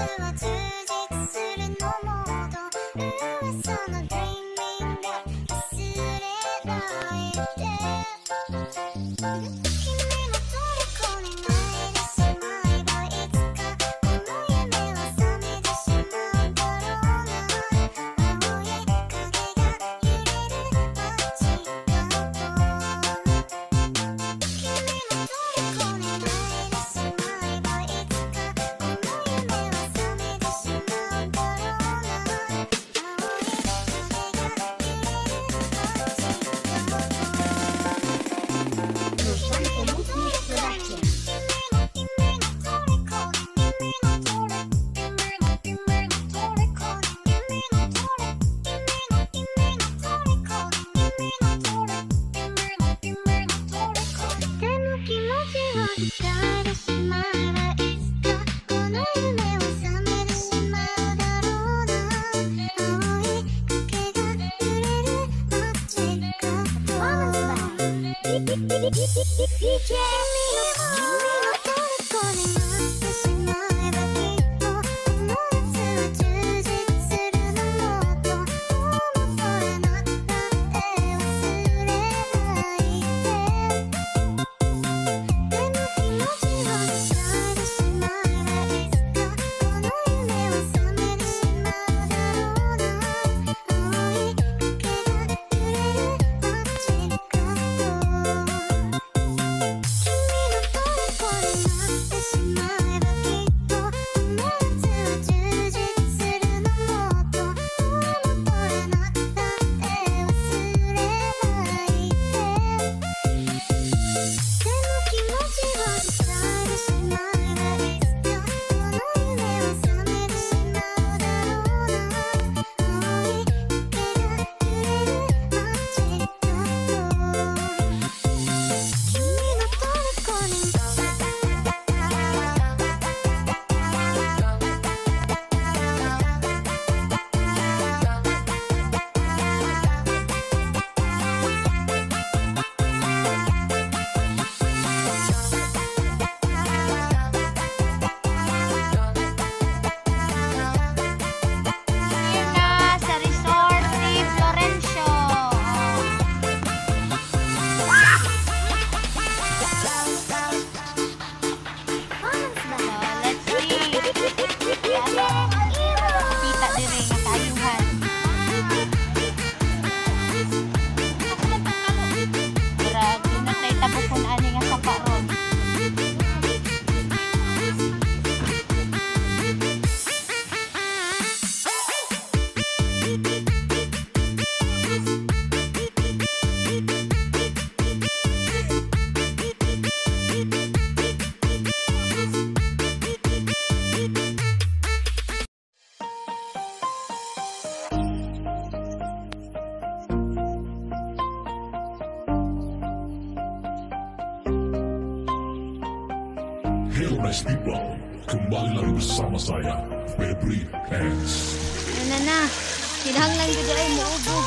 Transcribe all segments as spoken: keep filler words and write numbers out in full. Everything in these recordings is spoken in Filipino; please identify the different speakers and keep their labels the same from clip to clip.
Speaker 1: Hello nice people, kembali lagi bersama saya, Febri X.
Speaker 2: Ano na, kinahanglan ko dyan ay maubog.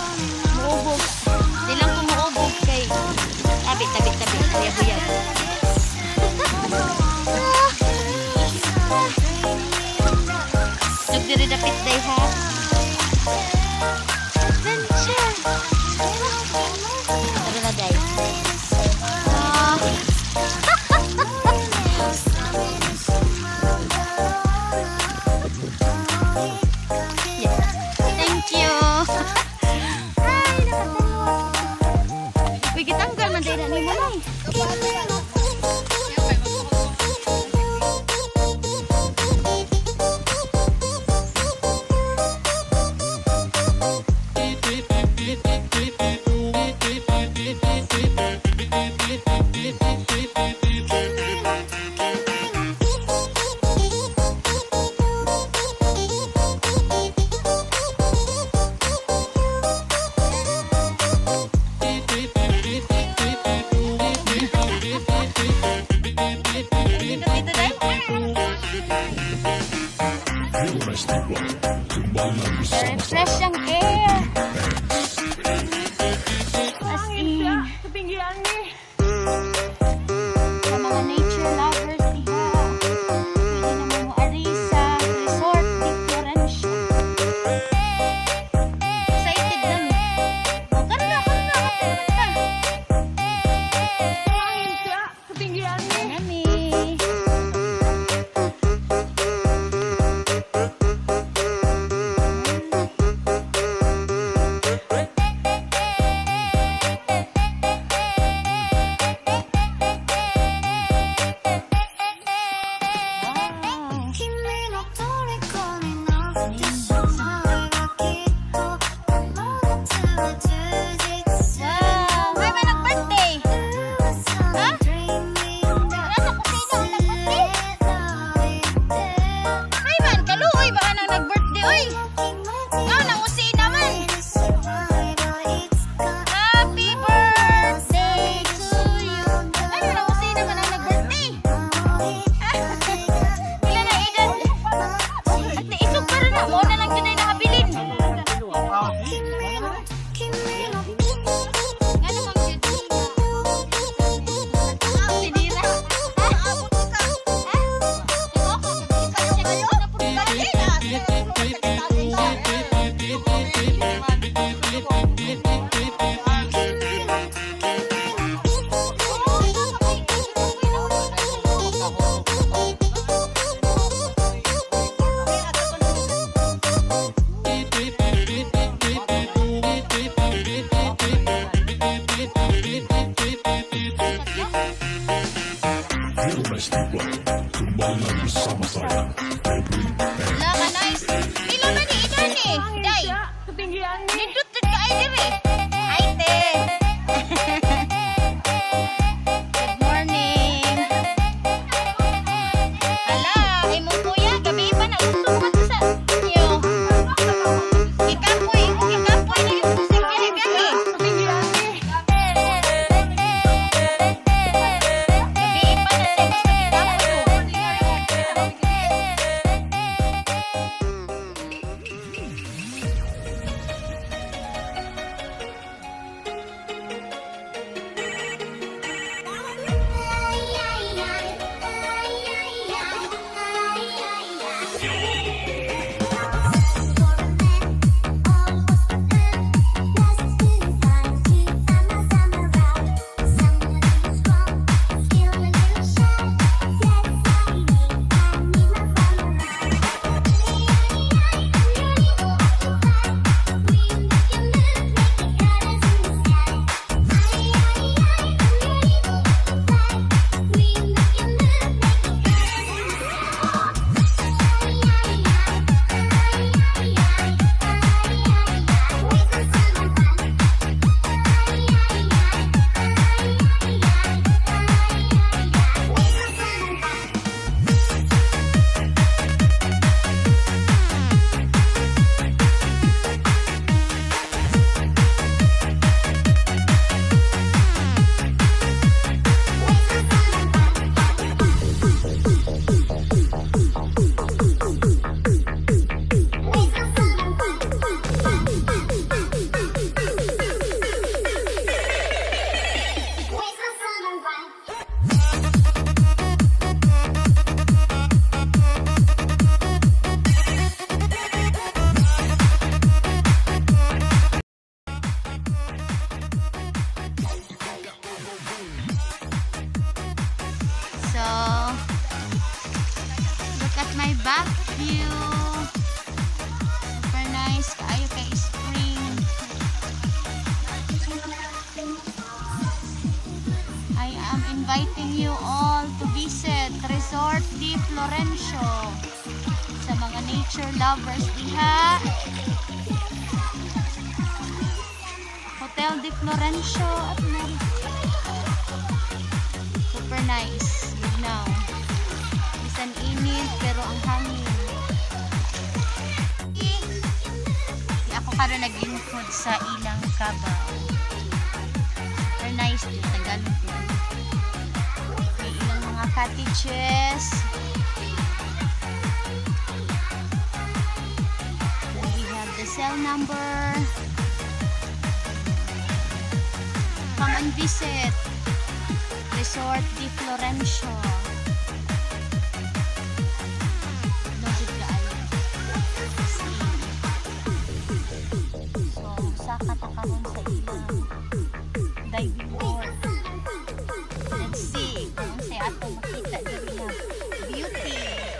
Speaker 2: Maubog. Di lang ko maubog kay tabi, tabi, tabi, buyag-buyag. Nagdiri dapit day ha. Adventure. Tara na day. Ah. Refresh ang air. As in,
Speaker 3: ketinggian nih.
Speaker 2: Sa mga nature lovers diha, pwede naman mo arisa. Florencio. Sa mga nature lovers diha. Hotel de Florencio at Mary. Super nice. You know. Bisan init pero ang hangin. Di ako karon naglingkod sa ilang kabaw. Super nice din. Tagalog yan. May ilang mga cottages. We have the cell number. Come and visit Resort de Florencio. Nojud kaayo. So, saka ta karon sa ilang diving board. Let's see kung sa ato makita diri na beauty.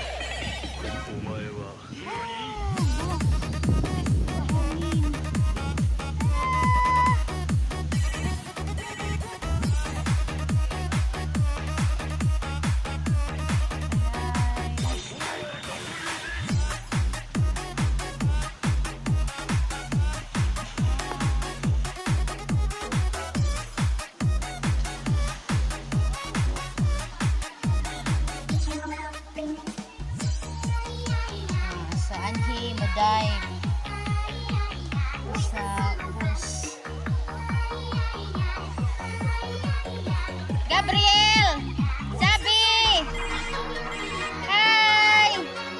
Speaker 2: Dive sa bus. Gabriel! Sabi! Hi!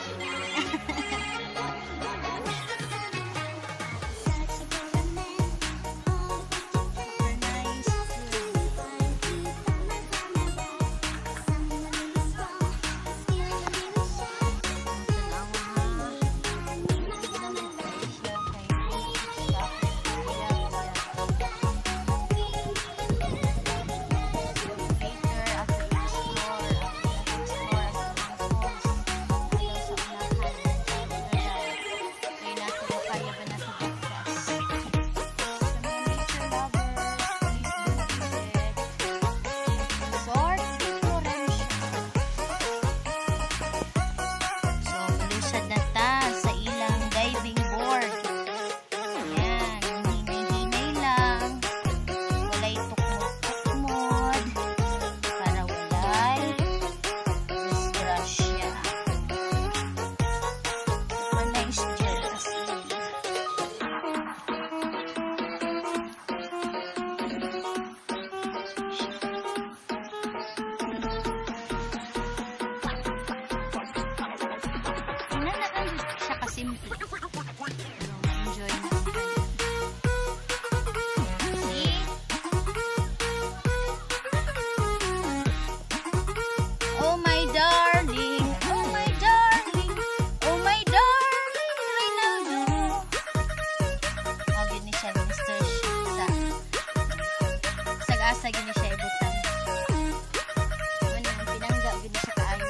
Speaker 2: Asa gini siya ibutan. Ano, pinangga gini siya kaayo.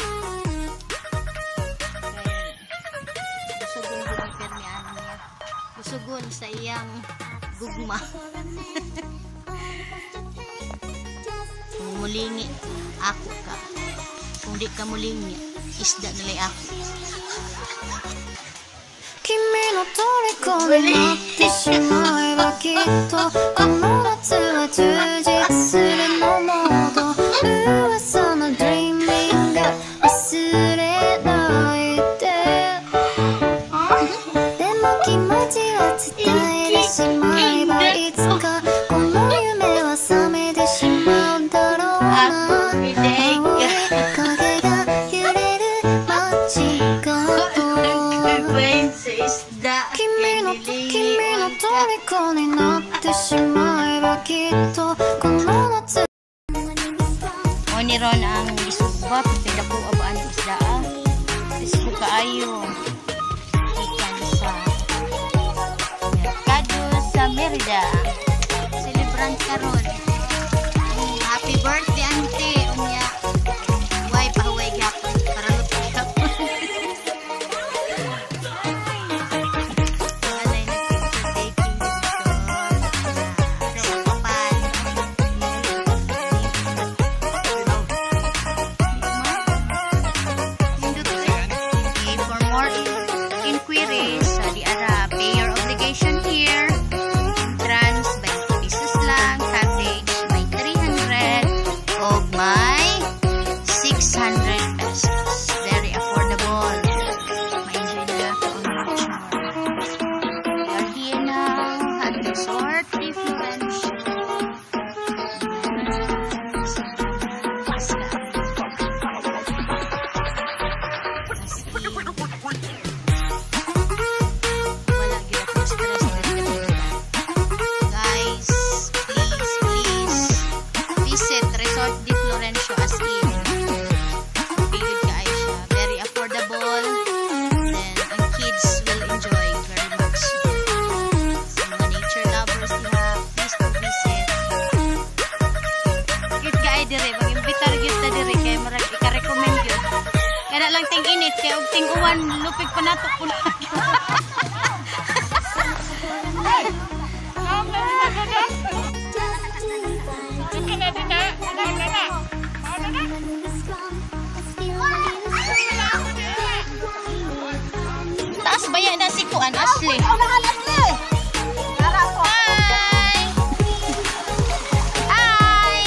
Speaker 2: Okay. Gusugon gini permian niya. Gusugon sa iyang gugma. Kung mulingi, ako ka. Kung di ka mulingi, isda nalay ako.
Speaker 3: 君の虜になってしまえばきっとこの夏は充実するのもっと噂の Dreaming 忘れないででも気持ちは伝えてしまえばいつかこの夢は覚めてしまうんだろうな青い影が揺れる街角君の君の虜になってしまえばきっとこの夏
Speaker 2: O ni ron ang isubat pila ko abaan ng isda. Ispo kaayo. Ikan sa Mercado sa Merida. Celebrant karon. Happy birthday auntie. Unya. Way pahuway gyapon para luto gyapon. inquiries, sa di ara pay your obligation here. Entrance twenty pesos lang, cabbage may three hundred o may six hundred pesos. Very affordable. Ma-enjoy nila ito ang beach mo. We are here now at Resort de Florencio. Wala gyud ako stress dito. Guys, please, please visit Resort de Florencio as in. Bigod kaayo siya. Very affordable. Then, ang kids will enjoy very much. Sa mga nature lovers nila, please to visit. Good kaayo dire. Mag-imbitar gyud ta dire. Kaya marag ika-recommend yun. Kaya lang ting init. Kaya og ting uwan, lupig pa nato po lang. Taas baya na si Kuan Ashley. Hi! Hi!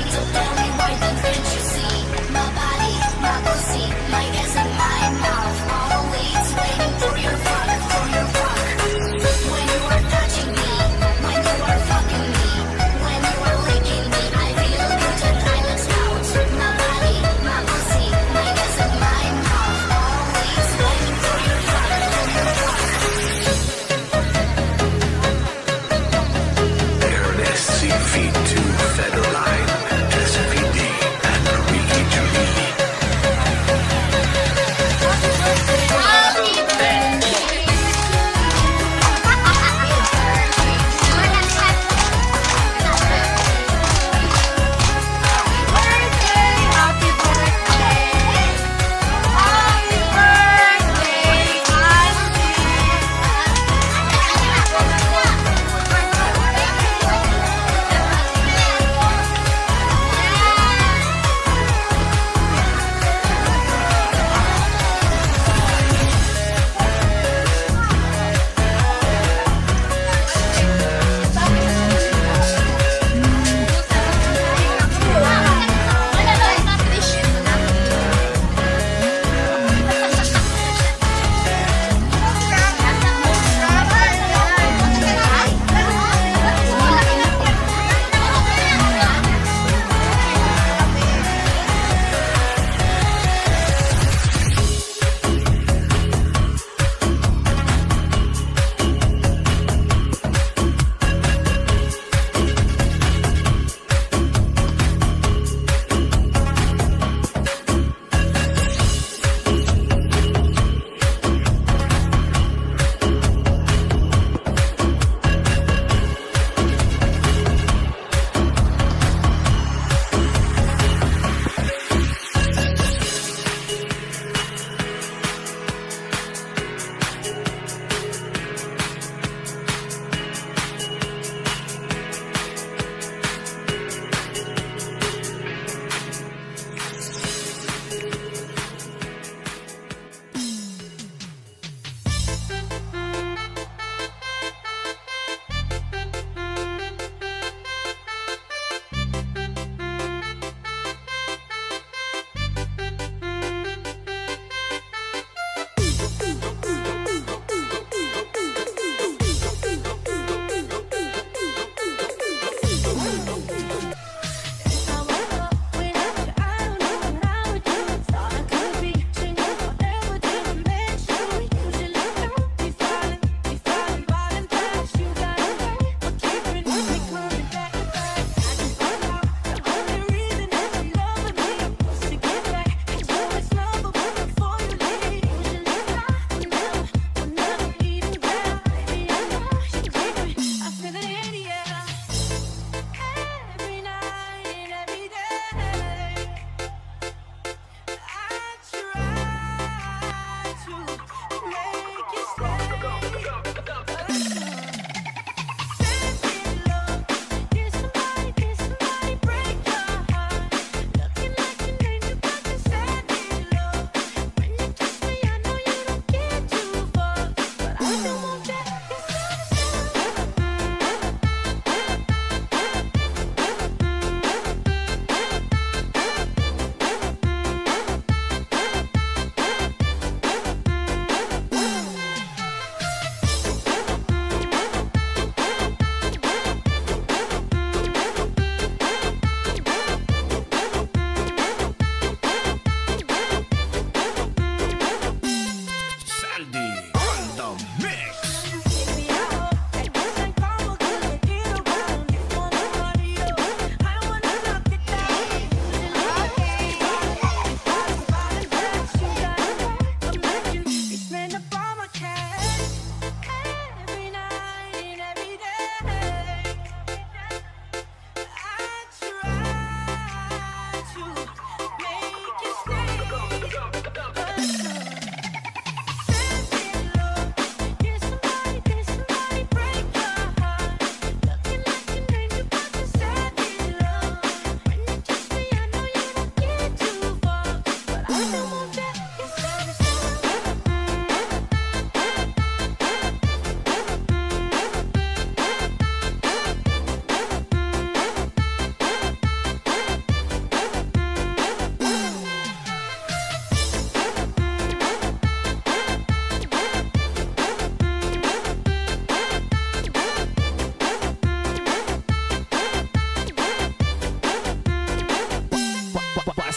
Speaker 3: So tell me why then can't you see? My body, my pussy, my ass and my mouth, always waiting for your fuck, for your fuck. When you are touching me, when you are fucking me, when you are licking me, I feel good and I let out. My body, my pussy, my ass and my mouth, always waiting for your fuck, for your fuck.
Speaker 4: Ernest feet to Federline.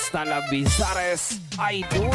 Speaker 4: hasta la Bizares Idol.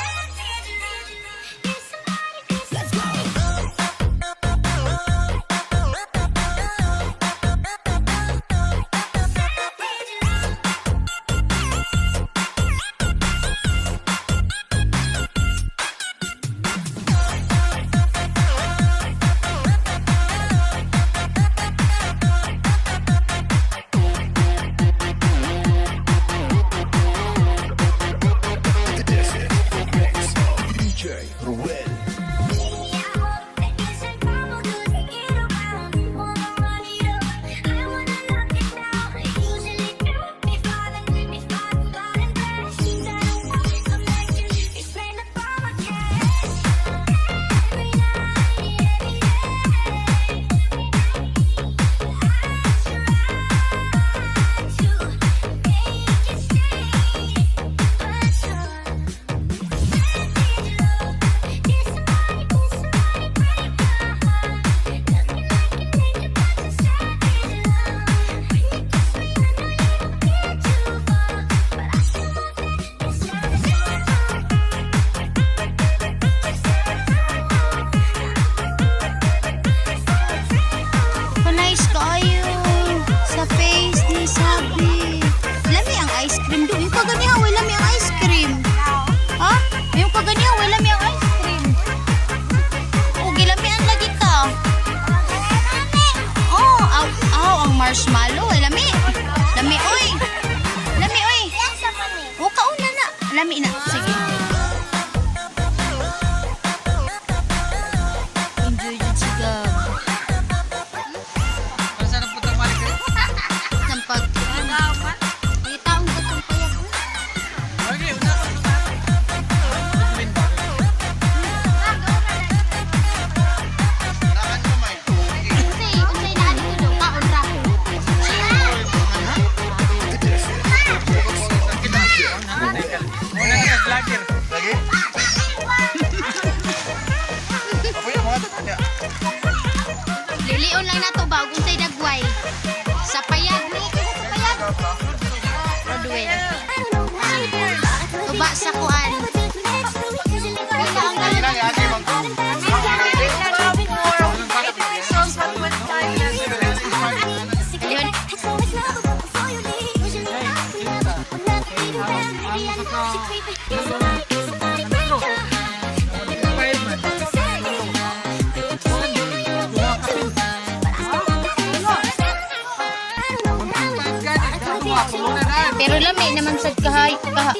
Speaker 2: Marshmallow, eh, lami. Lami, oy. Lami, oy. O, kauna na. Lami na. Sige. Enjoy dyan si Gab.
Speaker 5: Saan ang putang mali kayo?
Speaker 2: Sampag. May taong batong payag.
Speaker 5: Okay, una ka sa admin ba? Nakan kamay.
Speaker 2: Unsay, unsay na ano dito. Kaon ra.
Speaker 5: Una ka vlogger. Lagi? Ako yung mga tatanya.
Speaker 2: Lilion lang na to ba? Unsay dagway. Sa payag ni. Sa payag. Rodwell. Tuba sa kuan. Wala ang galing.
Speaker 5: Kailangan ate mag-
Speaker 2: Ayun. Pero lami naman sad kahay kaha.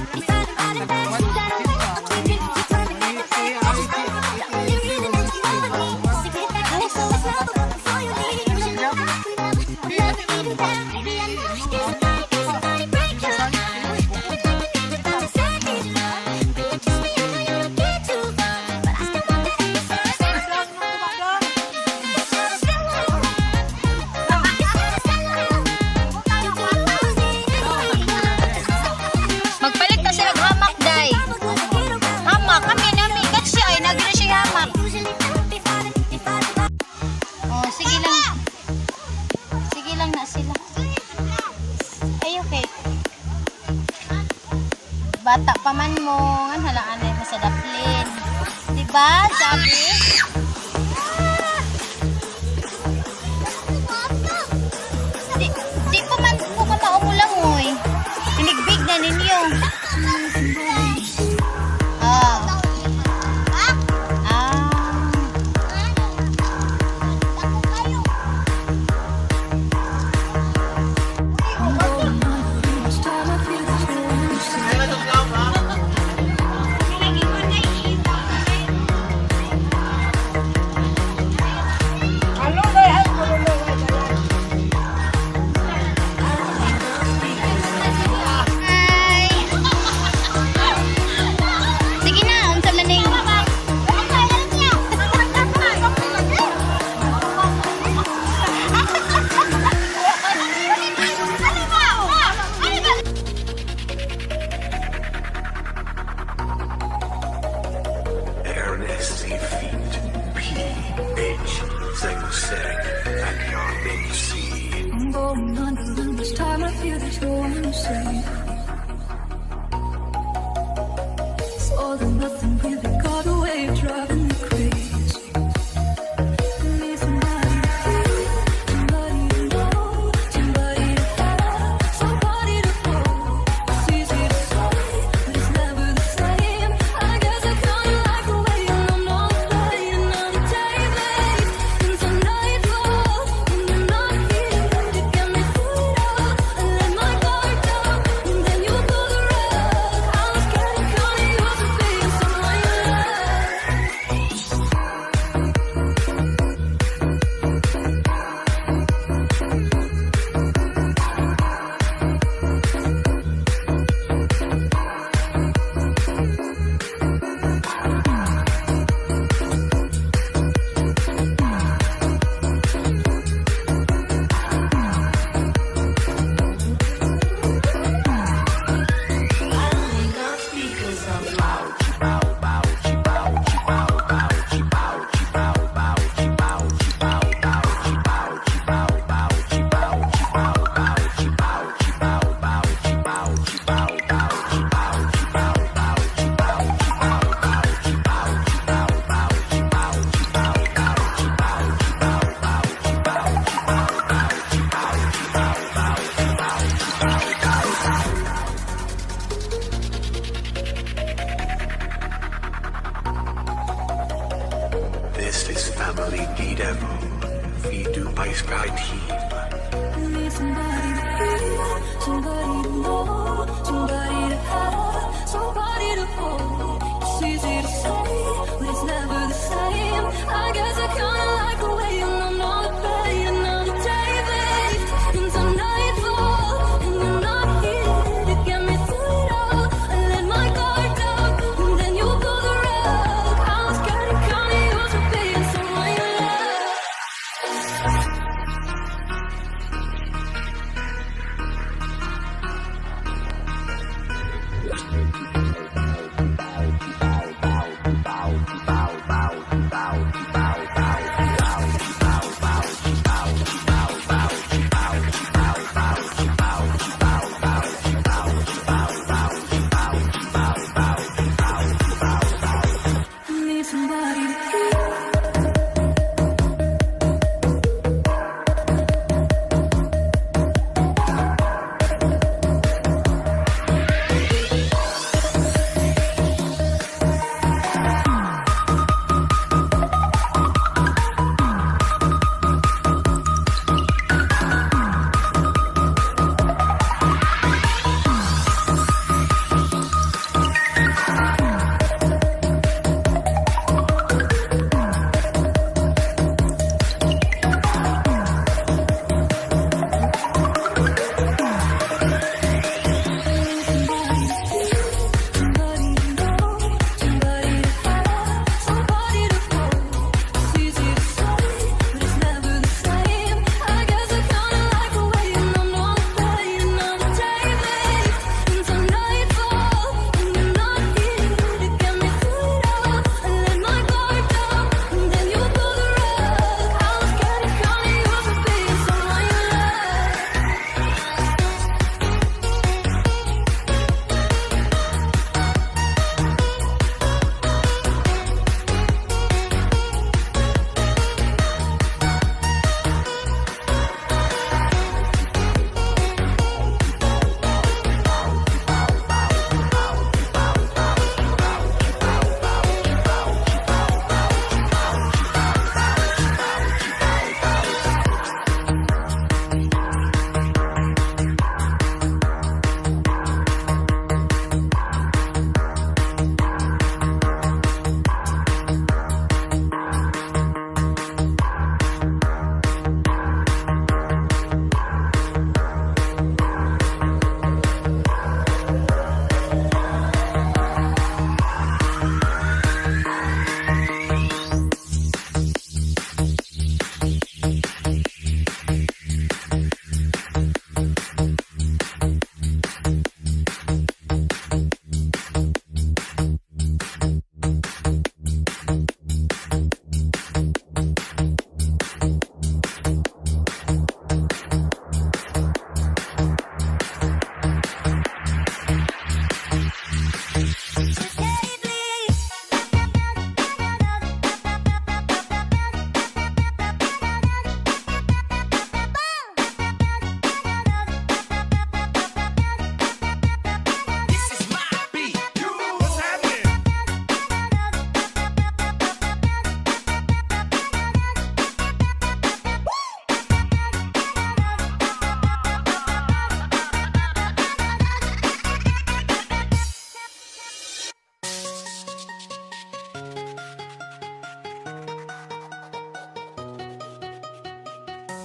Speaker 2: Magpalit na sila hamak day. Hamak kami nami kasi ay nagre siya hamak. Oh, sige lang. Sige lang na sila. Ay okay. Bata pa man mo, ngan halaan ay sa daplin. Diba? Sabi? Di, di pa man po ka maumulangoy. Pinigbig na ninyo. Ah. Ah.
Speaker 3: nothing really got away, driving me crazy. Need somebody to feel, somebody to know, somebody to have, somebody to hold. It's easy to say, but it's never the same. I guess I kinda like the way you know I'm playing another day, babe. Since the night falls, when you're not here, you get me through it all. I let my guard down, and then you pull the rug. I was getting kinda used to being someone you love.
Speaker 6: This is Family D-Devil, Vidu by Sky Team.
Speaker 3: Need somebody to feel, somebody to know, somebody to have, somebody to hold. It's easy to say, but it's never the same. I guess I kinda like the way you know I'm playing another day, babe. Into nightfall, and you're not here to get me through it all. I let my guard down, and then you pull the rug. I was getting kinda used to being someone you love.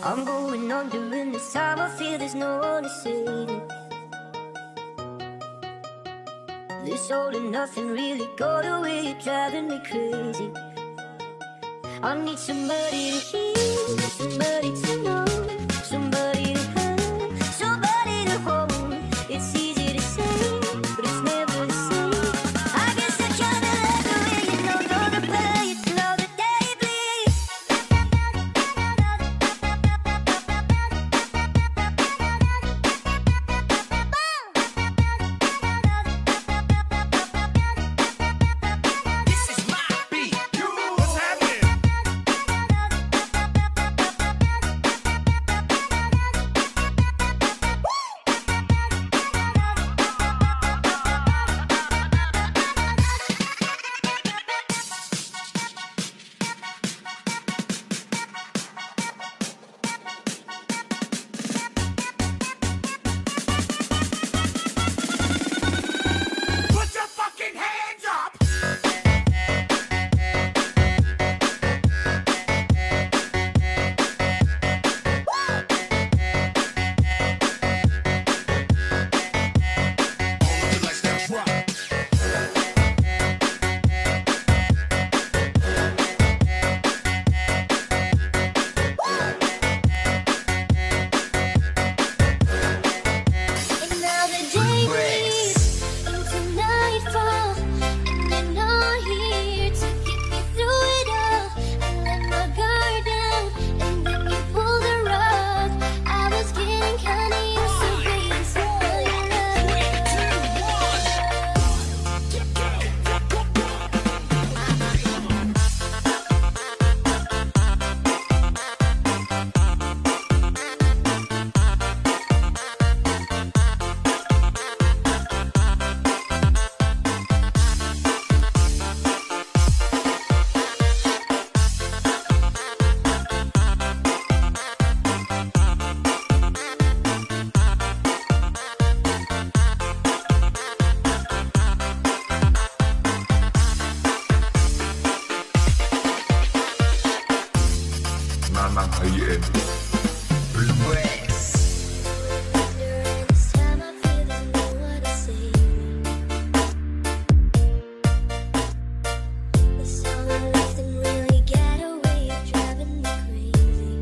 Speaker 3: I'm going under in this time. I feel there's no one to save me. This all and nothing really got away, you're driving me crazy. I need somebody to hear, somebody to know, somebody to have, somebody to hold. It's easy to say, but it's never the same. I guess I kinda like the way you know, know the play, you know the day bleeds.
Speaker 4: This is my beat. What's happening? Put your fucking hands up! All the lights that drop.
Speaker 3: And now the day bleeds into nightfall, and I'm not here to get me through it all. I let my guard down, and then you pulled the rug. I was getting kinda used to being so in
Speaker 1: Nanang Hayen.
Speaker 3: During this time, I feel there's no one to save me. This all or nothing really got away, you're driving me crazy.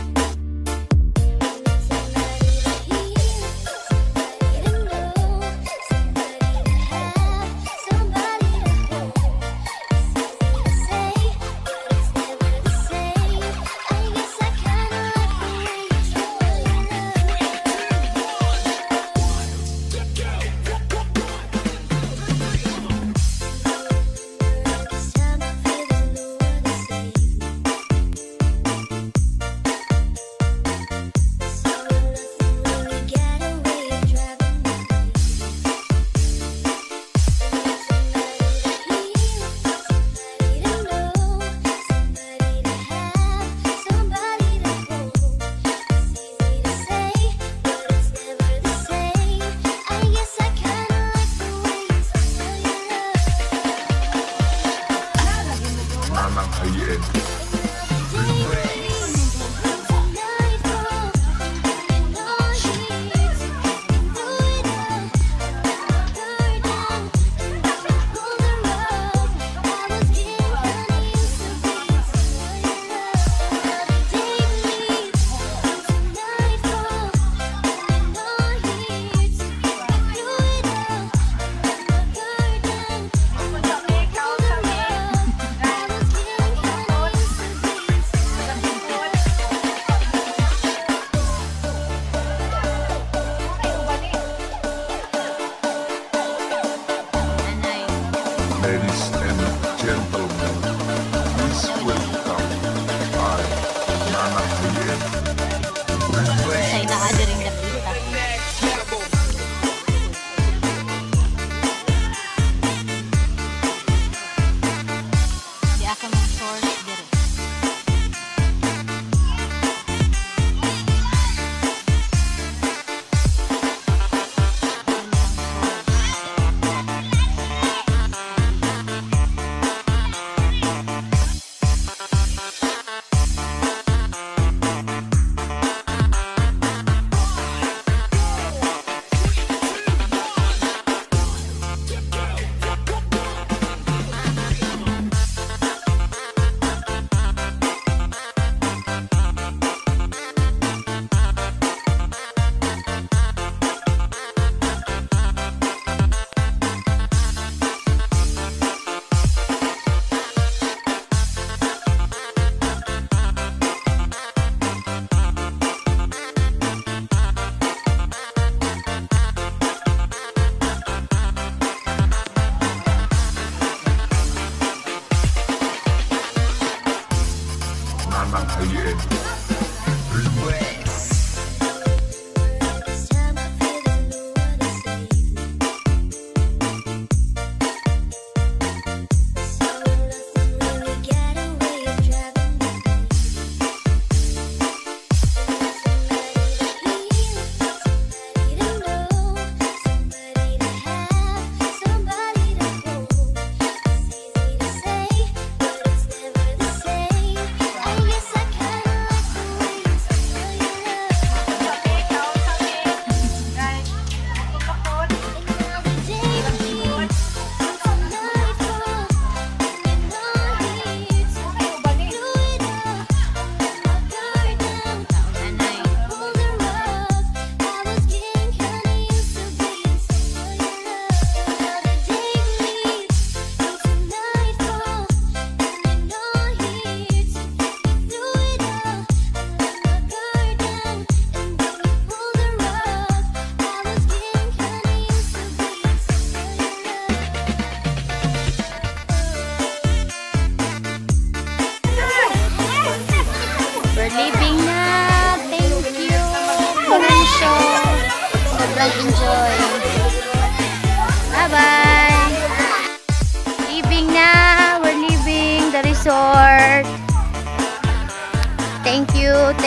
Speaker 3: I need somebody to hear, somebody to know, somebody to have, somebody to hold. It's easy to say, but it's never the same. I guess I kinda like the way you show your love. This time I feel there's no one to save me. This all or nothing really got away, you're driving me crazy. I need somebody to hear, somebody to know, somebody to have, somebody to hold. It's easy to say, but it's never the same. I guess I kinda like the way you tell your love.
Speaker 1: Nanang Hayen. Ladies and gentlemen, please welcome I, Nanang Hayen.
Speaker 2: Sa inaada rin nakita.
Speaker 4: Next level.
Speaker 2: Di ako ng source dire. Yun ang source.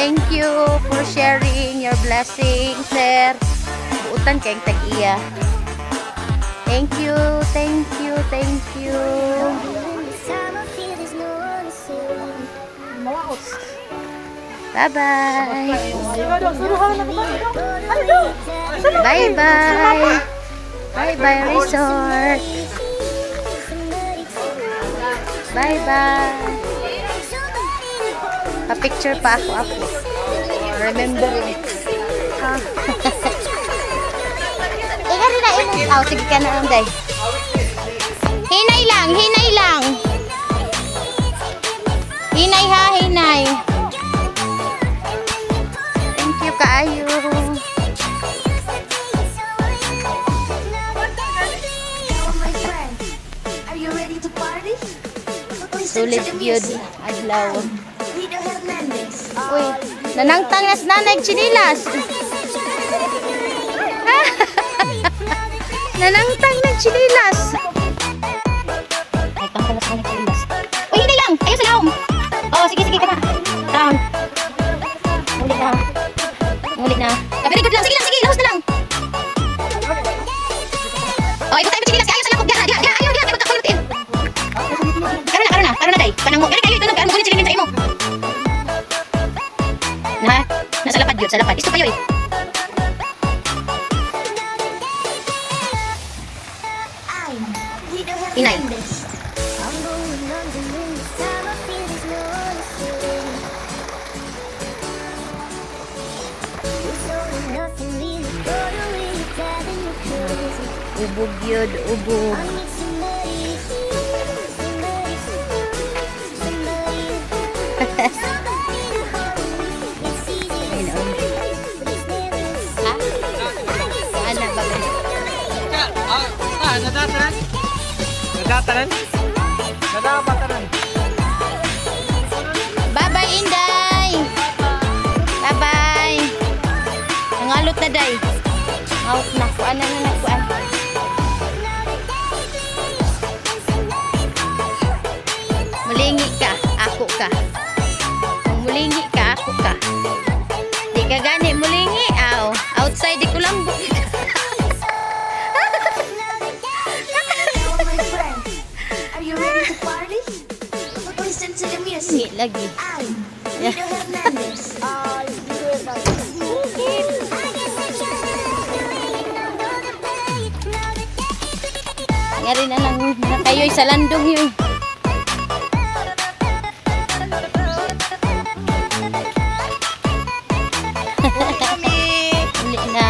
Speaker 2: Thank you for sharing your blessings, sir. Buutan kayong tag-iya. Thank you, thank you, thank you. Bye-bye. Bye-bye. Bye-bye, resort. Bye-bye. Pa-picture pa ako, ako. Remember it. Ah. Ika rin na inang. Oh, sige ka na, Anday. Hinay lang, hinay lang. Hinay ha, hinay. Thank you, kaayo. Sulit yun, adlaw. Uy, nanangtang nas nanay chinilas. Nanangtang ng chinilas. Ay, pangkalas ka ng chinilas. Uy, hindi lang. Ayun sa laom. Oh, sige, sige ka na. Down. Ulit na. Ulit na. Ah, very good lang. Sige lang, sige. Lahos na lang. Oh, ibutay mo chinilas. Ayaw sa laom. Diya, diya, diya. Ayaw, diya. Ibutay ko lutin. Karoon na, karoon na. Karoon na, day. Kanang mo. Gani kayo. Ito na. Karoon mo chinilas sa imo. Na, nasa lapad yun. Sa lapad. Isto kayo eh. Inay. Ubog yun, ubog. Ha? Ano ba ba?
Speaker 5: Ah, ah, nadatanan? Nadatanan? Nadapatanan?
Speaker 2: Bye-bye, Inday! Bye-bye! Nangalot na, day. Out na. Kuan na na, kuan. Mulingi ka, ako ka. Kung mulingi ka, ako ka. Di ka gani mulingi, aw. Outside, di ko lang bu- Ngi lagi. Ya. Ngari na lang na kayo'y sa landong yun. Uli na.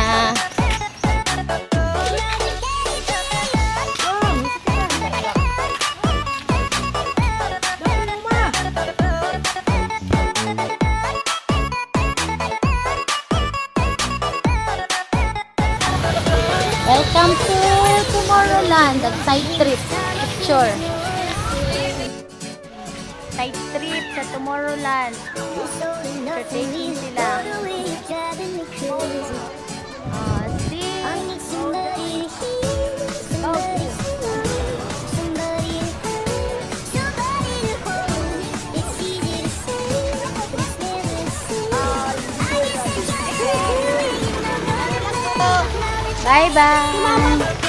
Speaker 2: Welcome to Tomorrowland at side trip. Picture. Side trip sa Tomorrowland. Entertaining sila. Oh, see? Bye-bye.